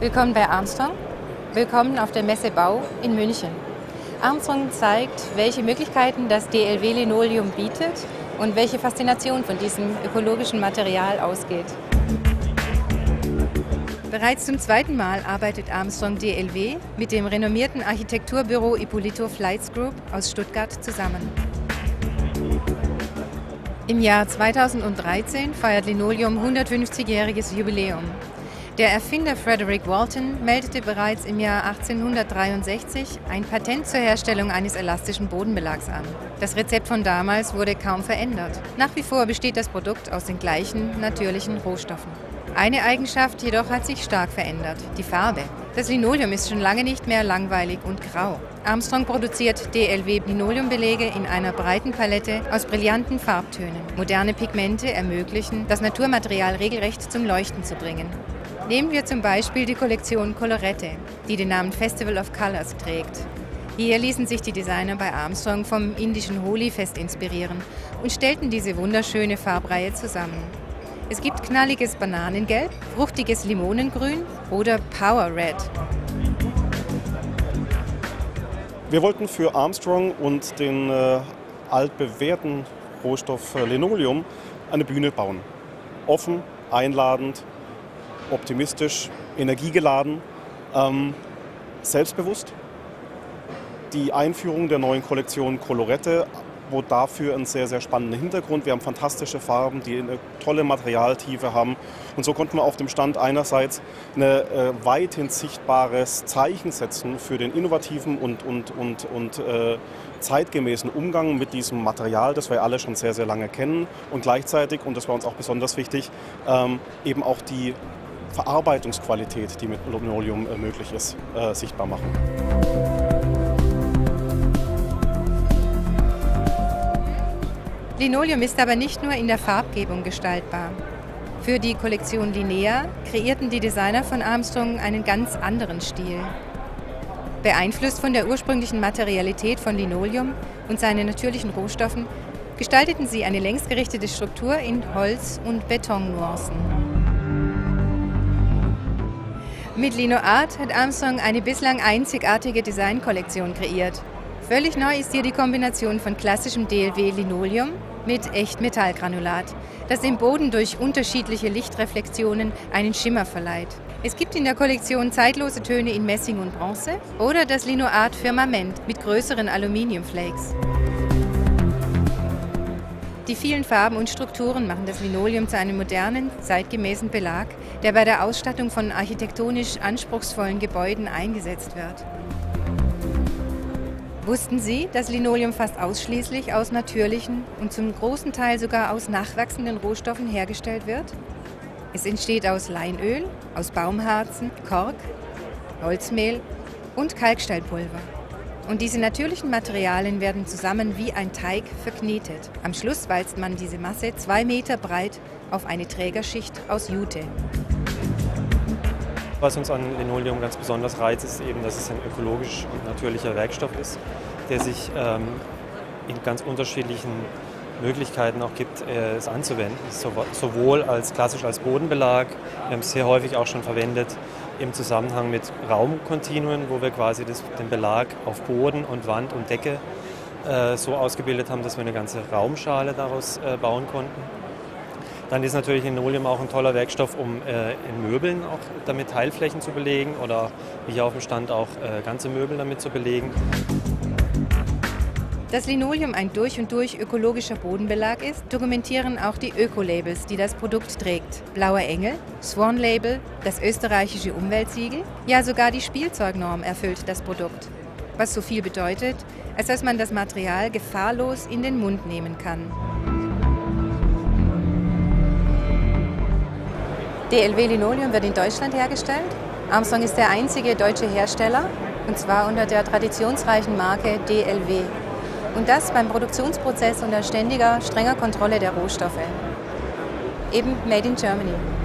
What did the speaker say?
Willkommen bei Armstrong. Willkommen auf der Messe Bau in München. Armstrong zeigt, welche Möglichkeiten das DLW-Linoleum bietet und welche Faszination von diesem ökologischen Material ausgeht. Bereits zum zweiten Mal arbeitet Armstrong DLW mit dem renommierten Architekturbüro Ippolito Fleitz Group aus Stuttgart zusammen. Im Jahr 2013 feiert Linoleum 150-jähriges Jubiläum. Der Erfinder Frederick Walton meldete bereits im Jahr 1863 ein Patent zur Herstellung eines elastischen Bodenbelags an. Das Rezept von damals wurde kaum verändert. Nach wie vor besteht das Produkt aus den gleichen natürlichen Rohstoffen. Eine Eigenschaft jedoch hat sich stark verändert, die Farbe. Das Linoleum ist schon lange nicht mehr langweilig und grau. Armstrong produziert DLW-Linoleumbelege in einer breiten Palette aus brillanten Farbtönen. Moderne Pigmente ermöglichen, das Naturmaterial regelrecht zum Leuchten zu bringen. Nehmen wir zum Beispiel die Kollektion Colorette, die den Namen Festival of Colors trägt. Hier ließen sich die Designer bei Armstrong vom indischen Holi-Fest inspirieren und stellten diese wunderschöne Farbreihe zusammen. Es gibt knalliges Bananengelb, fruchtiges Limonengrün oder Power Red. Wir wollten für Armstrong und den altbewährten Rohstoff Linoleum eine Bühne bauen. Offen, einladend, optimistisch, energiegeladen, selbstbewusst. Die Einführung der neuen Kollektion Colorette bot dafür einen sehr, sehr spannenden Hintergrund. Wir haben fantastische Farben, die eine tolle Materialtiefe haben. Und so konnten wir auf dem Stand einerseits ein weithin sichtbares Zeichen setzen für den innovativen und zeitgemäßen Umgang mit diesem Material, das wir alle schon sehr, sehr lange kennen. Und gleichzeitig, und das war uns auch besonders wichtig, eben auch die Verarbeitungsqualität, die mit Linoleum möglich ist, sichtbar machen. Linoleum ist aber nicht nur in der Farbgebung gestaltbar. Für die Kollektion Linea kreierten die Designer von Armstrong einen ganz anderen Stil. Beeinflusst von der ursprünglichen Materialität von Linoleum und seinen natürlichen Rohstoffen, gestalteten sie eine längsgerichtete Struktur in Holz- und Betonnuancen. Mit LinoArt hat Armstrong eine bislang einzigartige Designkollektion kreiert. Völlig neu ist hier die Kombination von klassischem DLW-Linoleum mit Echtmetallgranulat, das dem Boden durch unterschiedliche Lichtreflexionen einen Schimmer verleiht. Es gibt in der Kollektion zeitlose Töne in Messing und Bronze oder das LinoArt Firmament mit größeren Aluminiumflakes. Die vielen Farben und Strukturen machen das Linoleum zu einem modernen, zeitgemäßen Belag, der bei der Ausstattung von architektonisch anspruchsvollen Gebäuden eingesetzt wird. Wussten Sie, dass Linoleum fast ausschließlich aus natürlichen und zum großen Teil sogar aus nachwachsenden Rohstoffen hergestellt wird? Es entsteht aus Leinöl, aus Baumharzen, Kork, Holzmehl und Kalksteinpulver. Und diese natürlichen Materialien werden zusammen wie ein Teig verknetet. Am Schluss walzt man diese Masse 2 Meter breit auf eine Trägerschicht aus Jute. Was uns an Linoleum ganz besonders reizt, ist eben, dass es ein ökologisch und natürlicher Werkstoff ist, der sich in ganz unterschiedlichen Möglichkeiten auch gibt, es anzuwenden. Sowohl als klassisch als Bodenbelag, wir haben es sehr häufig auch schon verwendet im Zusammenhang mit Raumkontinuen, wo wir quasi den Belag auf Boden und Wand und Decke so ausgebildet haben, dass wir eine ganze Raumschale daraus bauen konnten. Dann ist natürlich Linoleum auch ein toller Werkstoff, um in Möbeln auch damit Teilflächen zu belegen oder wie hier auf dem Stand auch ganze Möbel damit zu belegen. Dass Linoleum ein durch und durch ökologischer Bodenbelag ist, dokumentieren auch die Öko-Labels, die das Produkt trägt. Blauer Engel, Swan Label, das österreichische Umweltsiegel, ja sogar die Spielzeugnorm erfüllt das Produkt. Was so viel bedeutet, als dass man das Material gefahrlos in den Mund nehmen kann. DLW-Linoleum wird in Deutschland hergestellt. Armstrong ist der einzige deutsche Hersteller, und zwar unter der traditionsreichen Marke DLW. Und das beim Produktionsprozess unter ständiger, strenger Kontrolle der Rohstoffe. Eben Made in Germany.